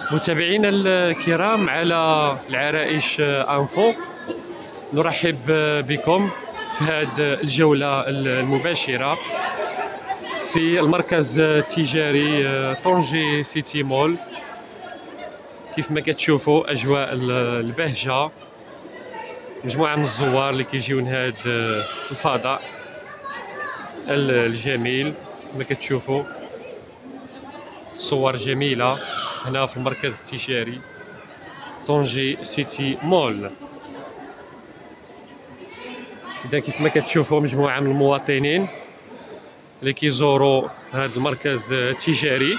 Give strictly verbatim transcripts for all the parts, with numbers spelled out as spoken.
متابعينا الكرام على العرائش انفو، نرحب بكم في هذه الجولة المباشرة في المركز التجاري طنجي سيتي مول. كيف ما كتشوفوا أجواء البهجة، مجموعة من الزوار اللي كيجيو لهذا الفضاء الجميل. كما كتشوفوا صور جميلة هنا في المركز التجاري طنجي سيتي مول. إذا كيف ما كتشوفوا مجموعة من المواطنين اللي كيزوروا هذا المركز التجاري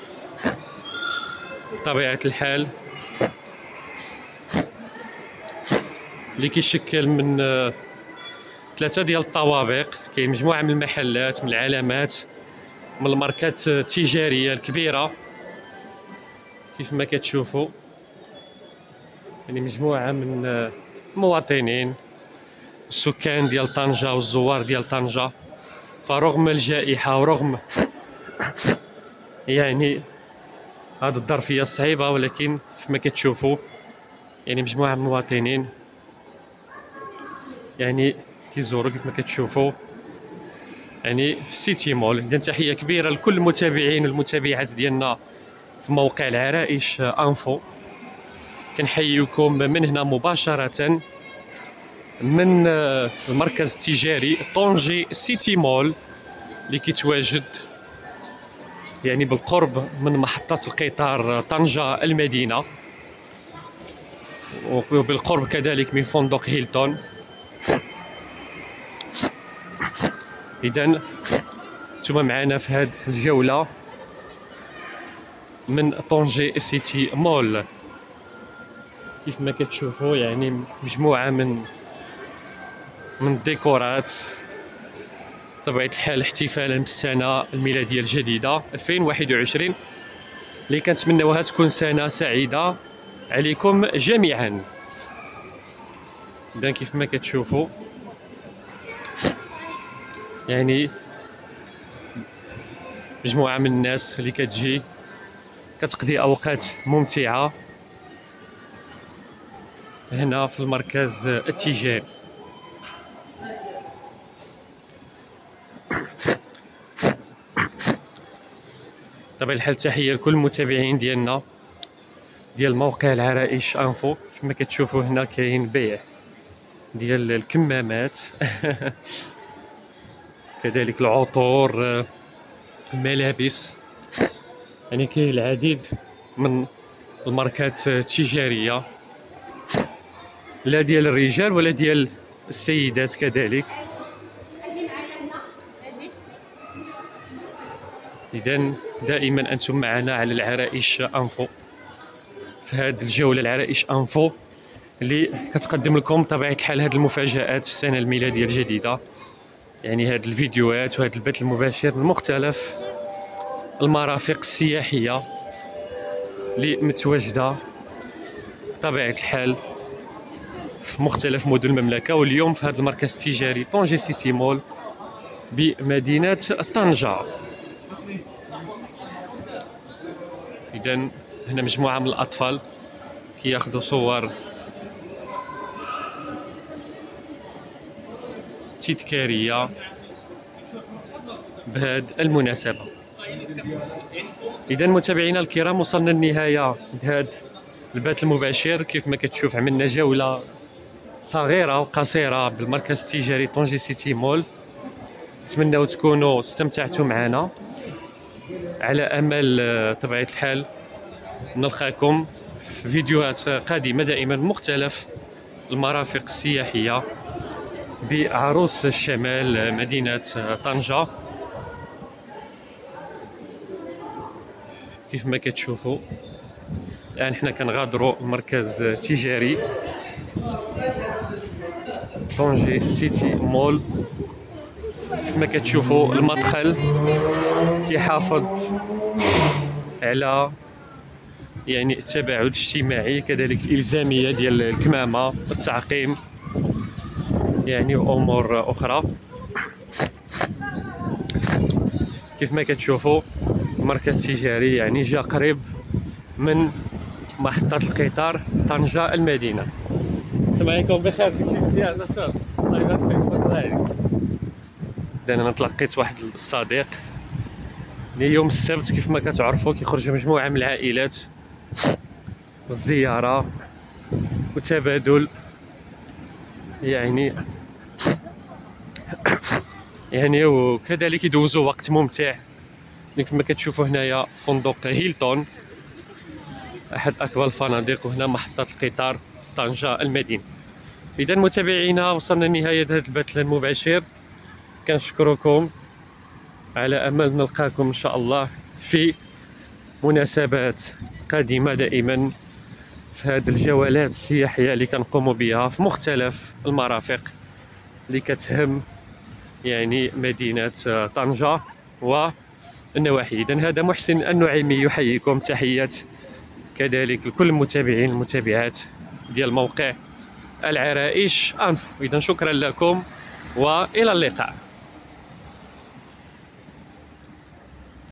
بطبيعة الحال، اللي كيشكل من ثلاثة ديال الطوابق. كاين مجموعة من المحلات، من العلامات، من الماركات التجارية الكبيرة كيف ما كتشوفوا. يعني مجموعة من المواطنين، السكان ديال طنجة والزوار ديال طنجة، فرغم الجائحة ورغم يعني هذه الظرفية الصعيبة، ولكن كيف ما كتشوفوا يعني مجموعة من المواطنين يعني كيزوروا كيف ما كتشوفوا يعني في سيتي مول. إذا تحية كبيرة لكل المتابعين والمتابعات ديالنا في موقع العرائش انفو. كنحييكم من هنا مباشرة من المركز التجاري طنجي سيتي مول، اللي كيتواجد يعني بالقرب من محطة القطار طنجة المدينة، وبالقرب كذلك من فندق هيلتون. إذن نتوما معنا في هذه الجولة من طنجي سيتي مول. كيف ما كتشوفوا يعني مجموعة من من الديكورات، بطبيعة الحال احتفالا بالسنة الميلادية الجديدة ألفين وواحد وعشرين، اللي كنتمناوها تكون سنة سعيدة عليكم جميعا. إذا كيف ما كتشوفوا يعني مجموعة من الناس اللي كتجي كتقضي أوقات ممتعة هنا في المركز التجاري. طبعا الحال تحية لكل المتابعين ديالنا ديال موقع العرائش انفو. كما كتشوفوا هنا كاين بيع ديال الكمامات كذلك العطور، الملابس، يعني كاين العديد من الماركات التجارية، لا ديال الرجال ولا ديال السيدات كذلك. إذن دائما أنتم معنا على العرائش انفو في هذه الجولة. العرائش انفو اللي كتقدم لكم بطبيعة الحال هذه المفاجآت في السنة الميلادية الجديدة، يعني هذه الفيديوهات وهذا البث المباشر من مختلف المرافق السياحية اللي متواجدة بطبيعة الحال في مختلف مدن المملكة، واليوم في هذا المركز التجاري طنجي سيتي مول بمدينة طنجة. إذن هنا مجموعة من الأطفال كياخذوا صور تذكارية بهذه المناسبة. إذا متابعينا الكرام، وصلنا للنهاية هذا البث المباشر. كيف ما كتشوف عملنا جولة صغيرة وقصيرة بالمركز التجاري طنجي سيتي مول. نتمنى تكونوا استمتعتوا معنا، على أمل طبيعة الحال نلقاكم في فيديوهات قادمة دائما مختلف المرافق السياحية بعروس الشمال مدينة طنجة. كيف ما كتشوفوا الآن حنا كنغادروا المركز التجاري طنجي سيتي مول. كيف ما كتشوفوا المدخل كيحافظ على يعني التباعد الاجتماعي، كذلك الإلزامية ديال الكمامة والتعقيم يعني وأمور أخرى. كيف ما كتشوفوا المركز التجاري يعني جا قريب من محطة القطار طنجة المدينة. السلام عليكم، بخير؟ كلشي مزيان؟ نشاط، الله يبارك فيك، تفضل عليك. إذا أنا تلقيت واحد الصديق اللي يوم السبت كيف ما كتعرفوا كيخرج مجموعة من العائلات الزيارة وتبادل، يعني يعني وكذلك يدوزوا وقت ممتع. كما كتشوفوا هنايا فندق هيلتون، احد اكبر الفنادق، وهنا محطة القطار طنجة المدينة. اذا متابعينا وصلنا لنهاية هذا البث المباشر، كنشكركم على امل نلقاكم ان شاء الله في مناسبات قادمة دائما في هذه الجولات السياحية اللي كنقوم بها في مختلف المرافق اللي كتهم يعني مدينة طنجة والنواحي. إذن هذا محسن النعيمي يحييكم تحيات كذلك لكل المتابعين المتابعات ديال موقع العرائش أنفو. إذن شكرا لكم وإلى اللقاء.